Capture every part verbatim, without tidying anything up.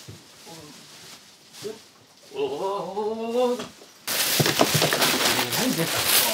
おお、何ですか。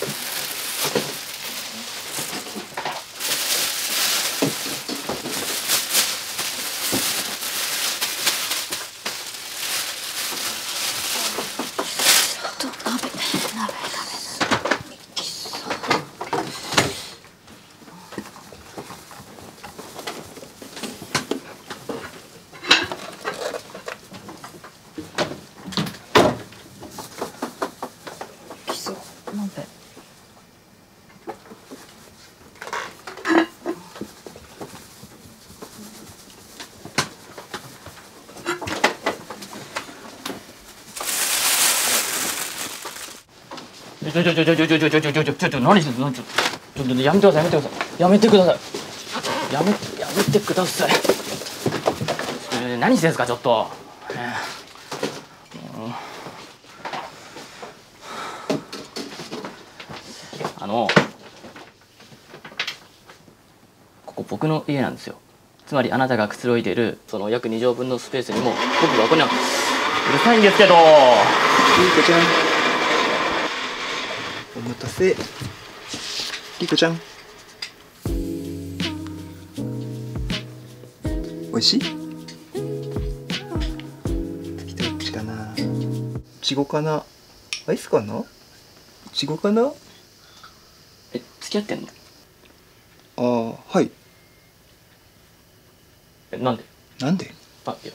ちょちょちょちょちょちょちょちょちょちょちょちょちょ何してんの。ちょちょちょやめてくださいやめてくださいやめてくださいやめやめてください。えー、何してんすかちょっと。えー、うん、あのここ僕の家なんですよ。つまりあなたがくつろいでいるその約に畳分のスペースにも僕がここにはうるさいんですけど。いい子ちゃん、お待たせ。リコちゃん、おいしい？次どっちかな。いちごかな、アイスかな、いちごかな。 え、付き合ってんの？ ああ、はい。 え、なんで？ なんで？ あ、いや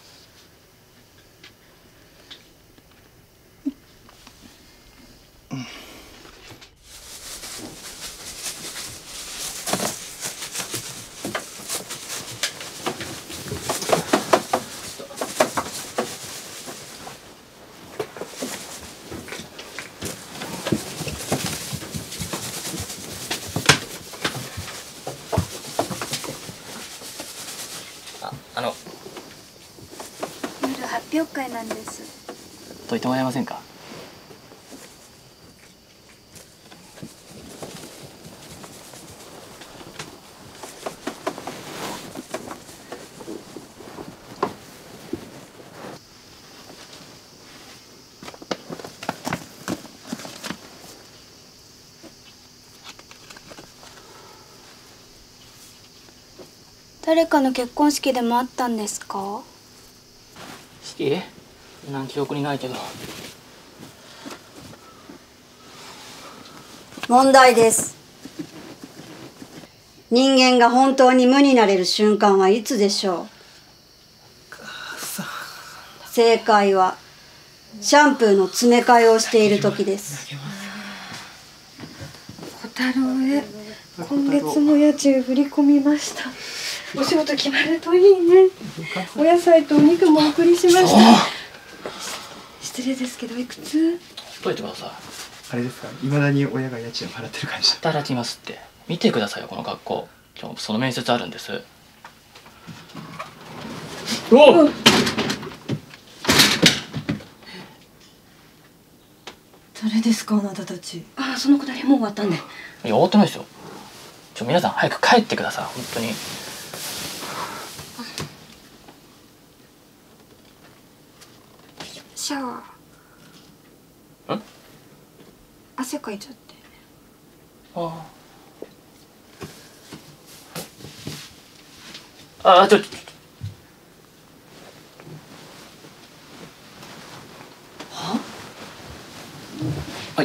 あの夜発表会なんです。 どいてもらえませんか。 誰かの結婚式でもあったんですか？ 式？なん記憶にないけど。 問題です。人間が本当に無になれる瞬間はいつでしょう？正解はシャンプーの詰め替えをしている時です。 小太郎へ今月も家賃振り込みました。 お仕事決まるといいね。お野菜とお肉もお送りしました。失礼ですけどいくつ？ どいてください。 あれですか、いまだに親が家賃を払ってる感じ。 働きますって。見てくださいよこの格好。今日その面接あるんです。おっ、 誰ですかあなたたち。ああ、そのくだりもう終わったんで。 いや終わってないですよ。ちょ皆さん早く帰ってください本当に。 シャワー。 ん？ 汗かいちゃって。 ああ。ああ、ちょちょちょ。 は？ はい。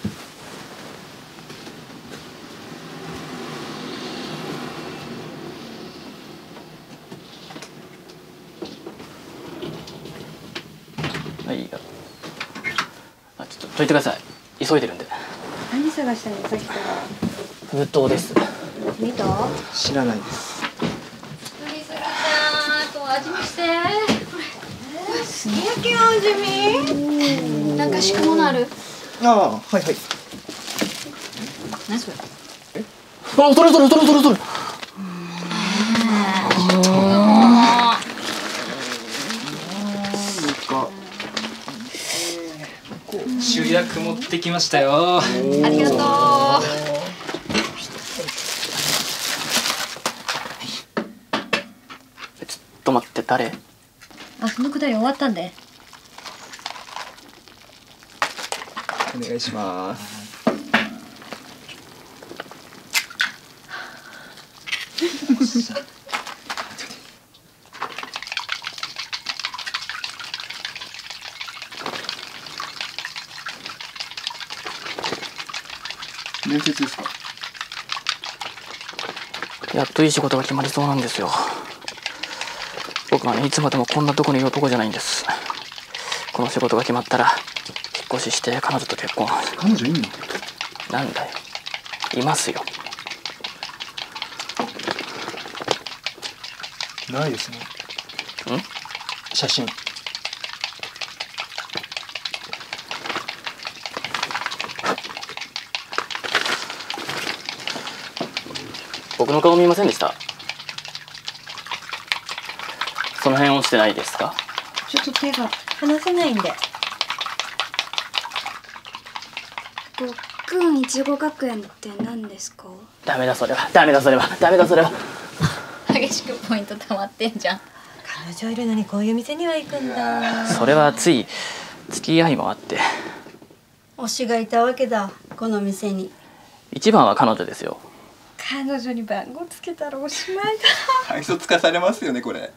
はいよ。あ、ちょっとどいてください。急いでるんで。 何探したのさっきから。 封筒です。 見た？ 知らないです。 のりするちゃん、こう味見して。 すき焼きの味見？ なんか敷くものある？ ああ、はいはい。 何それ？ あ、それそれそれそれそれ。 主役持ってきましたよ。 ありがとう。 ちょっと待って、誰？ あ、そのくだり終わったんで。 お願いします。面接ですか？ やっといい仕事が決まりそうなんですよ。僕はね、いつまでもこんなとこにいる男じゃないんです。この仕事が決まったら引っ越しして彼女と結婚。 彼女いんの？ なんだよ、いますよ。 ないですね。 ん？ 写真。 僕の顔見ませんでした？その辺落ちてないですか？ ちょっと手が離せないんで。 ごっくんいちご学園って何ですか？ ダメだそれは、ダメだそれは、ダメだそれは。 激しくポイント溜まってんじゃん。 彼女いるのにこういう店には行くんだ。 それはつい付き合いもあって。 推しがいたわけだ、この店に。 一番は彼女ですよ。 彼女に番号つけたらおしまいだ。 愛想つかされますよねこれ。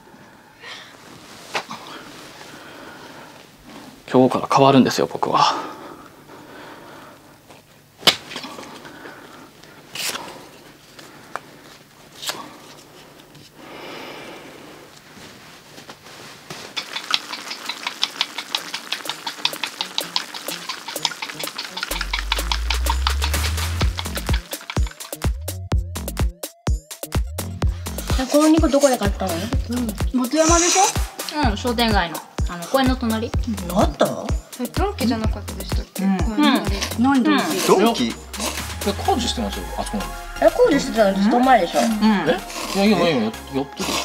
今日から変わるんですよ僕は。 この肉どこで買ったの？ 元山でしょ？ うん、商店街のあの公園の隣。 あった？ え、ドンキじゃなかったでしたっけ？ うん。何ドンキ？ ドンキ？ え、工事してますよ。あそこに。 え、工事してたのずっと前でしょ。 え？いやいやいやいや、やってる。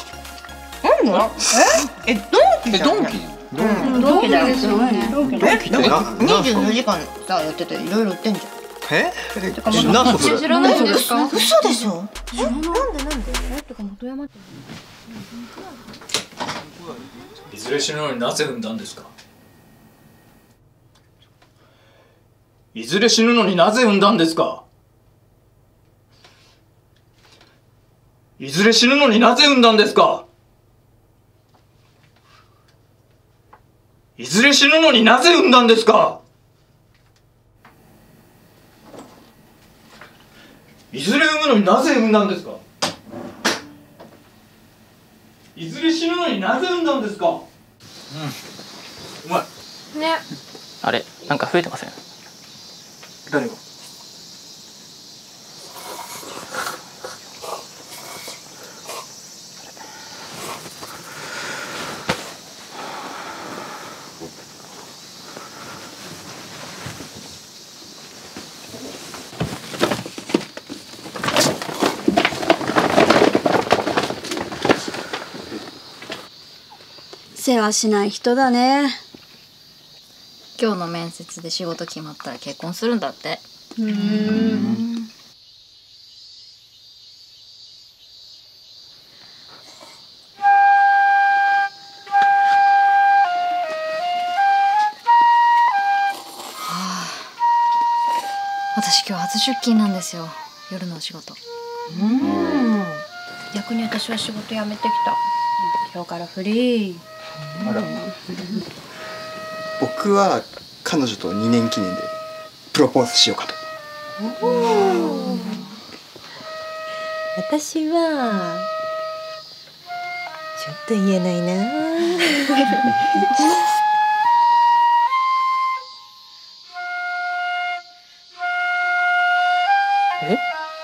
え、ドンキえ、 じゃん。 ドンキ？ うん、ドンキだよ。ドンキだよ。 え、なんかにじゅうよじかんさやってていろいろ売ってんじゃん。 え？何それ？ 知らないんですか？ 嘘でしょ。 知らない。なんでなんで？え、ってか元山って。 いずれ死ぬのになぜ産んだんですか？いずれ死ぬのになぜ産んだんですか？いずれ死ぬのになぜ産んだんですか？いずれ死ぬのになぜ産んだんですか？いずれ産むのになぜ産んだんですか？いずれ死ぬのになぜ産んだんですか？うん、うまいね。 あれ、なんか増えてません？ 誰が？ 世話しない人だね。 今日の面接で仕事決まったら結婚するんだって。 うーん。 私今日初出勤なんですよ、夜のお仕事。 うん。逆に私は仕事辞めてきた。今日からフリー。 あら。僕は彼女とにねん記念でプロポーズしようかと。 私はちょっと言えないな。 え？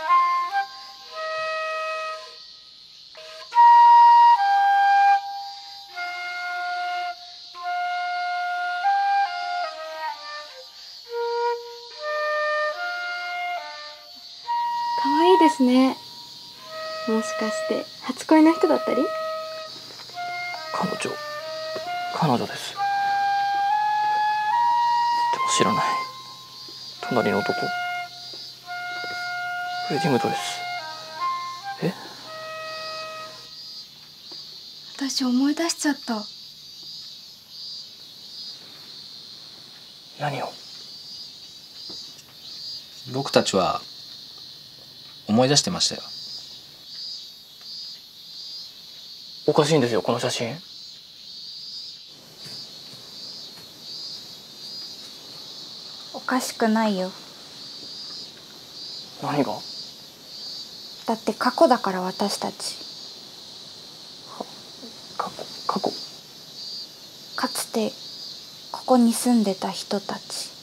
可愛いですね。もしかして初恋の人だったり？ 彼女彼女です。でも知らない隣の男。ウェディングドレス。え？ 私思い出しちゃった。 何を？ 僕たちは思い出してましたよ。 おかしいんですよこの写真。 おかしくないよ。 何が？ だって過去だから私たち。 過去過去。 かつてここに住んでた人たち。